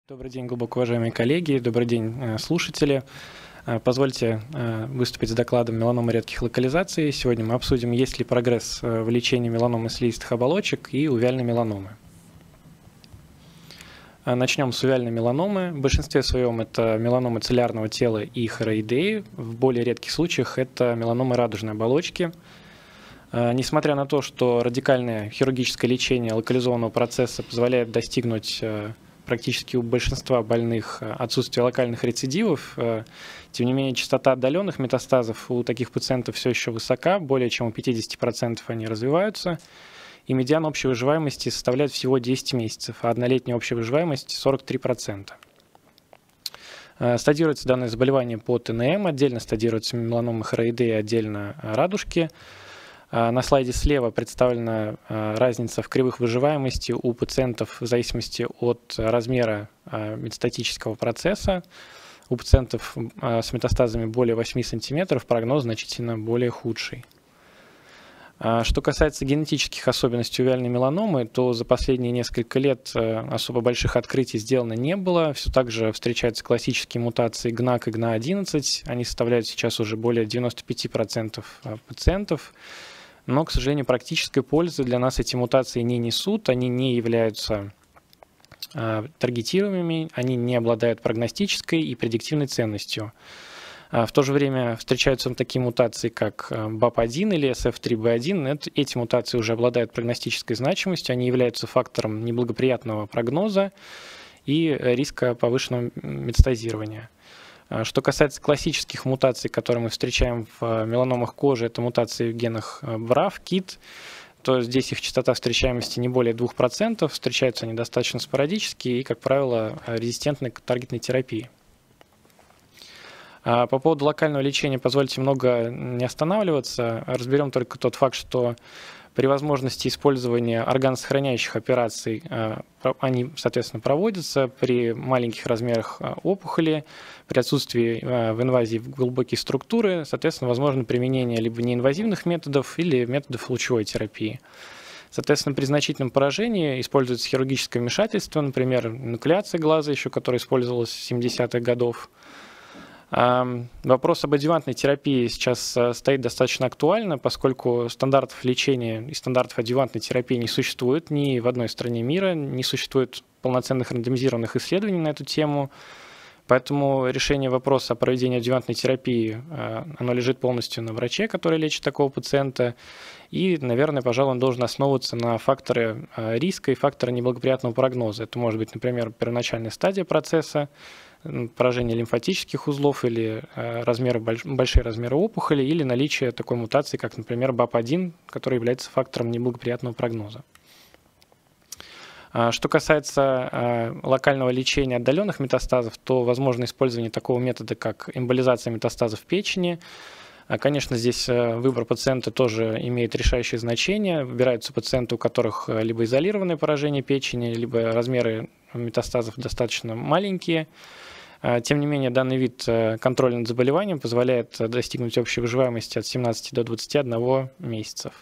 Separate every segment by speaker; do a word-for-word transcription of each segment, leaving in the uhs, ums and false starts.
Speaker 1: Добрый день, глубоко уважаемые коллеги, добрый день, слушатели. Позвольте выступить с докладом меланомы редких локализаций. Сегодня мы обсудим, есть ли прогресс в лечении меланомы слизистых оболочек и увяльной меланомы. Начнем с увяльной меланомы. В большинстве своем это меланомы цилиарного тела и хороидеи. В более редких случаях это меланомы радужной оболочки. Несмотря на то, что радикальное хирургическое лечение локализованного процесса позволяет достигнуть практически у большинства больных отсутствие локальных рецидивов, тем не менее частота отдаленных метастазов у таких пациентов все еще высока, более чем у пятидесяти процентов они развиваются, и медиан общей выживаемости составляет всего десять месяцев, а однолетняя общая выживаемость сорок три процента. Стадируется данное заболевание по Т Н М, отдельно стадируются меланомы хороидеи, отдельно радужки. На слайде слева представлена разница в кривых выживаемости у пациентов в зависимости от размера метастатического процесса. У пациентов с метастазами более восьми сантиметров прогноз значительно более худший. Что касается генетических особенностей увяльной меланомы, то за последние несколько лет особо больших открытий сделано не было. Все так же встречаются классические мутации Г Н А К и Г Н А одиннадцать. Они составляют сейчас уже более девяноста пяти процентов пациентов. Но, к сожалению, практической пользы для нас эти мутации не несут, они не являются э, таргетируемыми, они не обладают прогностической и предиктивной ценностью. А в то же время встречаются такие мутации, как Б А П один или С Ф три Б один. Эти мутации уже обладают прогностической значимостью, они являются фактором неблагоприятного прогноза и риска повышенного метастазирования. Что касается классических мутаций, которые мы встречаем в меланомах кожи, это мутации в генах Б Р А Ф, К И Т, то здесь их частота встречаемости не более двух процентов, встречаются они достаточно спорадически и, как правило, резистентны к таргетной терапии. По поводу локального лечения позвольте много не останавливаться, разберем только тот факт, что при возможности использования органосохраняющих операций они, соответственно, проводятся при маленьких размерах опухоли, при отсутствии в инвазии в глубокие структуры, соответственно, возможно применение либо неинвазивных методов или методов лучевой терапии. Соответственно, при значительном поражении используется хирургическое вмешательство, например, нуклеация глаза, еще которая использовалась с семидесятых годов. Вопрос об адъювантной терапии сейчас стоит достаточно актуально, поскольку стандартов лечения и стандартов адъювантной терапии не существует ни в одной стране мира, не существует полноценных рандомизированных исследований на эту тему. Поэтому решение вопроса о проведении адъювантной терапии, оно лежит полностью на враче, который лечит такого пациента. И, наверное, пожалуй, он должен основываться на факторы риска и факторы неблагоприятного прогноза. Это может быть, например, первоначальная стадия процесса, поражение лимфатических узлов или размеры, большие размеры опухоли, или наличие такой мутации, как, например, Б А П один, который является фактором неблагоприятного прогноза. Что касается локального лечения отдаленных метастазов, то возможно использование такого метода, как эмболизация метастазов в печени. Конечно, здесь выбор пациента тоже имеет решающее значение. Выбираются пациенты, у которых либо изолированное поражение печени, либо размеры метастазов достаточно маленькие. Тем не менее, данный вид контроля над заболеванием позволяет достигнуть общей выживаемости от семнадцати до двадцати одного месяцев.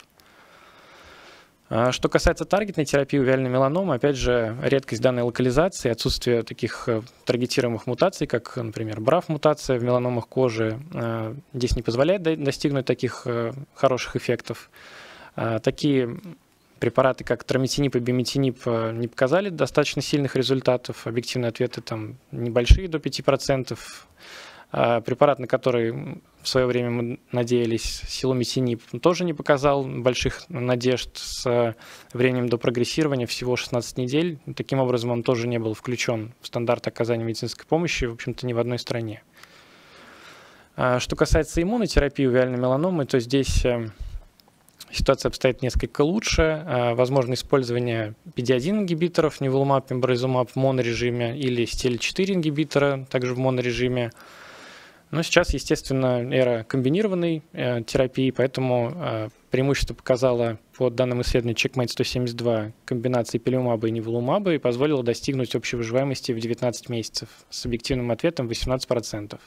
Speaker 1: Что касается таргетной терапии увяльной меланомы, опять же, редкость данной локализации, отсутствие таких таргетируемых мутаций, как, например, Б Р А Ф-мутация в меланомах кожи, здесь не позволяет достигнуть таких хороших эффектов. Такие препараты, как траметинип и биметинип, не показали достаточно сильных результатов. Объективные ответы там небольшие, до пяти процентов. Препарат, на который в свое время мы надеялись, силуметинип, тоже не показал больших надежд с временем до прогрессирования всего шестнадцать недель. Таким образом, он тоже не был включен в стандарт оказания медицинской помощи, в общем-то, ни в одной стране. Что касается иммунотерапии увяльной меланомы, то здесь ситуация обстоит несколько лучше. Возможно использование П Д один ингибиторов, ниволумаб, пембролизумаб в монорежиме или стель четыре ингибитора, также в монорежиме. Но сейчас, естественно, эра комбинированной э, терапии, поэтому э, преимущество показало по данным исследований чекмейт сто семьдесят два комбинации пилимумаба и ниволумаба и позволило достигнуть общей выживаемости в девятнадцать месяцев с объективным ответом восемнадцать процентов.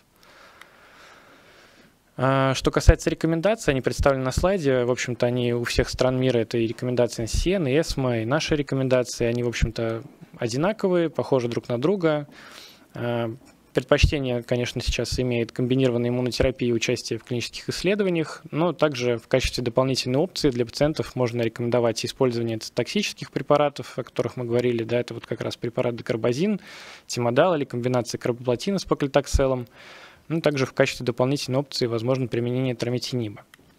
Speaker 1: Что касается рекомендаций, они представлены на слайде. В общем-то, они у всех стран мира, это и рекомендации эн си эн, и эсмо, и наши рекомендации. Они, в общем-то, одинаковые, похожи друг на друга. Предпочтение, конечно, сейчас имеет комбинированная иммунотерапия и участие в клинических исследованиях, но также в качестве дополнительной опции для пациентов можно рекомендовать использование токсических препаратов, о которых мы говорили. Да, это вот как раз препарат декарбазин, тимодал или комбинация карбоплатина с паклитокселом. Ну, также в качестве дополнительной опции возможно применение трометиниба.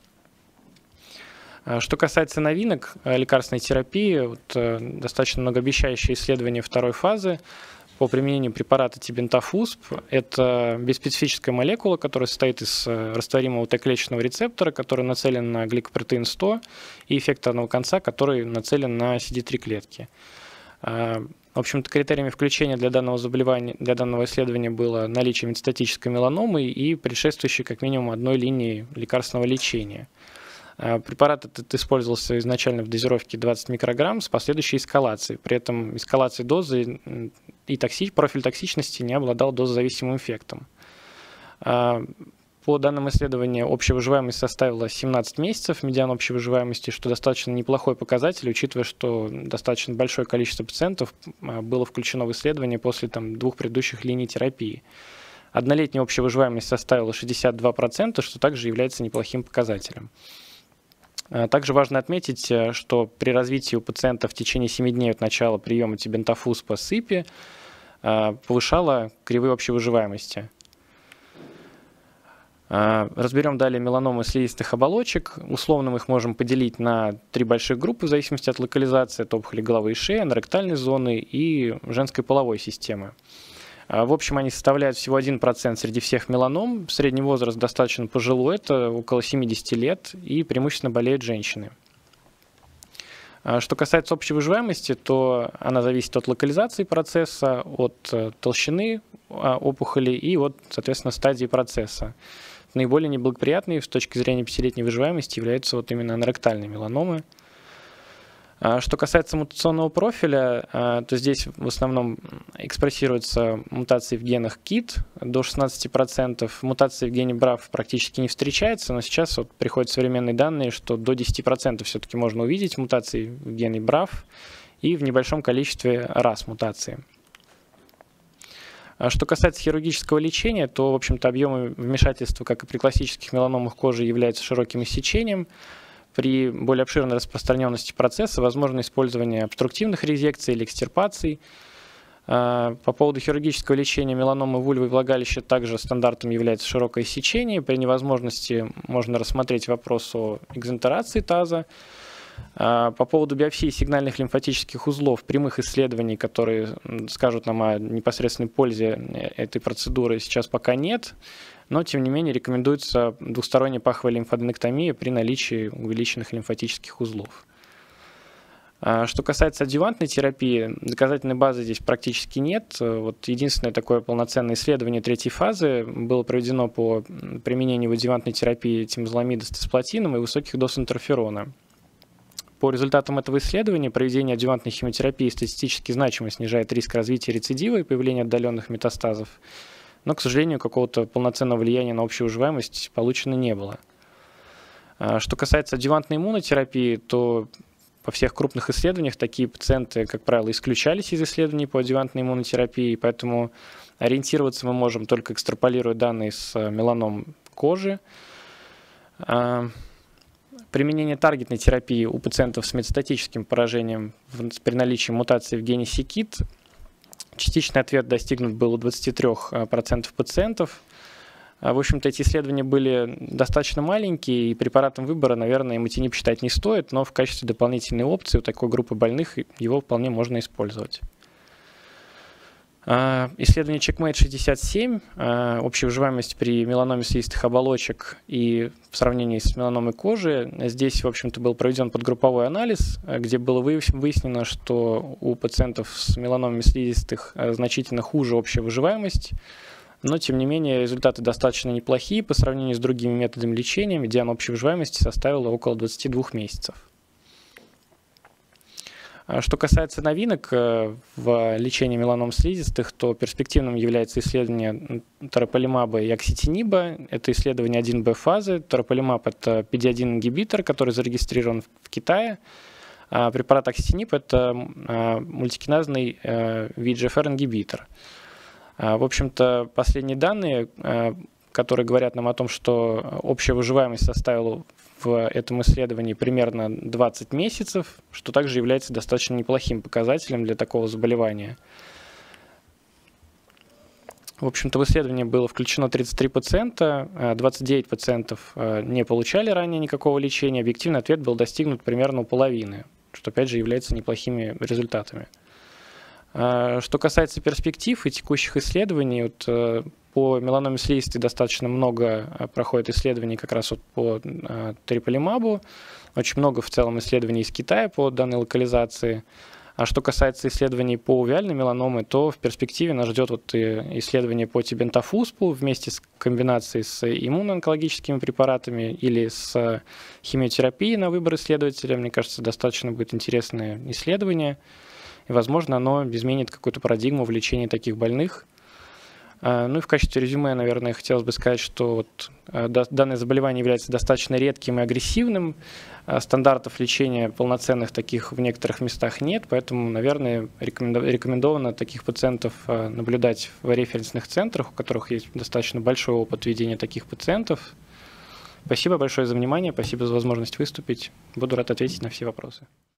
Speaker 1: Что касается новинок лекарственной терапии, вот, достаточно многообещающие исследования второй фазы по применению препарата тибентафусп. Это биспецифическая молекула, которая состоит из растворимого Т-клеточного рецептора, который нацелен на гликопротеин сто, и эффекторного конца, который нацелен на си ди три клетки. В общем-то, критериями включения для данного заболевания, для данного исследования было наличие метастатической меланомы и предшествующей как минимум одной линии лекарственного лечения. Препарат этот использовался изначально в дозировке двадцать микрограмм с последующей эскалацией. При этом эскалацией дозы и токси... профиль токсичности не обладал дозозависимым эффектом. По данным исследования, общая выживаемость составила семнадцать месяцев, медиан общей выживаемости, что достаточно неплохой показатель, учитывая, что достаточно большое количество пациентов было включено в исследование после там, двух предыдущих линий терапии. Однолетняя общая выживаемость составила шестьдесят два процента, что также является неплохим показателем. Также важно отметить, что при развитии у пациента в течение семи дней от начала приема тибентафуспа сыпи повышала кривые общей выживаемости. Разберем далее меланомы слизистых оболочек. Условно мы их можем поделить на три больших группы в зависимости от локализации. Это опухоли головы и шеи, аноректальной зоны и женской половой системы. В общем, они составляют всего один процент среди всех меланом. Средний возраст достаточно пожилой, это около семидесяти лет, и преимущественно болеют женщины. Что касается общей выживаемости, то она зависит от локализации процесса, от толщины опухоли и от, соответственно, стадии процесса. Наиболее неблагоприятной с точки зрения пятилетней выживаемости являются вот именно аноректальные меланомы. Что касается мутационного профиля, то здесь в основном экспрессируются мутации в генах кит до шестнадцати процентов. Мутации в гене брав практически не встречается, но сейчас вот приходят современные данные, что до десяти процентов все-таки можно увидеть мутации в гене брав и в небольшом количестве раз мутации. Что касается хирургического лечения, то, в общем-то, объемы вмешательства, как и при классических меланомах кожи, являются широким иссечением. При более обширной распространенности процесса возможно использование обструктивных резекций или экстирпаций. По поводу хирургического лечения меланомы вульвы и влагалища также стандартом является широкое иссечение. При невозможности можно рассмотреть вопрос о экзентерации таза. По поводу биопсии сигнальных лимфатических узлов, прямых исследований, которые скажут нам о непосредственной пользе этой процедуры, сейчас пока нет. Но, тем не менее, рекомендуется двусторонняя паховая лимфаденектомия при наличии увеличенных лимфатических узлов. Что касается адъювантной терапии, доказательной базы здесь практически нет. Вот единственное такое полноценное исследование третьей фазы было проведено по применению в адъювантной терапии темозоломида с цисплатином и высоких доз интерферона. По результатам этого исследования проведение адъювантной химиотерапии статистически значимо снижает риск развития рецидива и появления отдаленных метастазов. Но, к сожалению, какого-то полноценного влияния на общую выживаемость получено не было. Что касается адъювантной иммунотерапии, то по всех крупных исследованиях такие пациенты, как правило, исключались из исследований по адъювантной иммунотерапии, поэтому ориентироваться мы можем только экстраполируя данные с меланом кожи. Применение таргетной терапии у пациентов с метастатическим поражением при наличии мутации в гене си-кит. Частичный ответ достигнут был у двадцати трёх процентов пациентов. В общем-то, эти исследования были достаточно маленькие, и препаратом выбора, наверное, иматинип считать не стоит, но в качестве дополнительной опции у такой группы больных его вполне можно использовать. Исследование чекмейт шестьдесят семь, общая выживаемость при меланоме слизистых оболочек и в сравнении с меланомой кожи. Здесь, в общем-то, был проведен подгрупповой анализ, где было выяснено, что у пациентов с меланомами слизистых значительно хуже общая выживаемость, но, тем не менее, результаты достаточно неплохие по сравнению с другими методами лечения. Медиан общей выживаемости составила около двадцати двух месяцев. Что касается новинок в лечении меланом слизистых, то перспективным является исследование торополимаба и окситиниба. Это исследование один бэ фазы. Торополимаб – это пи ди один ингибитор, который зарегистрирован в Китае. Препарат Акситинип – это мультикиназный ви джи эф ар-ингибитор. В общем-то, последние данные, которые говорят нам о том, что общая выживаемость составила в этом исследовании примерно двадцать месяцев, что также является достаточно неплохим показателем для такого заболевания. В общем-то, в исследование было включено тридцать три пациента, двадцать девять пациентов не получали ранее никакого лечения, объективный ответ был достигнут примерно у половины, что опять же является неплохими результатами. Что касается перспектив и текущих исследований, вот по меланоме слизистой достаточно много проходит исследований как раз вот по триполимабу, очень много в целом исследований из Китая по данной локализации. А что касается исследований по увиальной меланомы, то в перспективе нас ждет вот исследование по тибентафуспу вместе с комбинацией с иммуноонкологическими препаратами или с химиотерапией на выбор исследователя. Мне кажется, достаточно будет интересное исследование. И, возможно, оно изменит какую-то парадигму в лечении таких больных. Ну и в качестве резюме, наверное, хотелось бы сказать, что вот данное заболевание является достаточно редким и агрессивным. Стандартов лечения полноценных таких в некоторых местах нет, поэтому, наверное, рекомендовано таких пациентов наблюдать в референсных центрах, у которых есть достаточно большой опыт ведения таких пациентов. Спасибо большое за внимание, спасибо за возможность выступить. Буду рад ответить на все вопросы.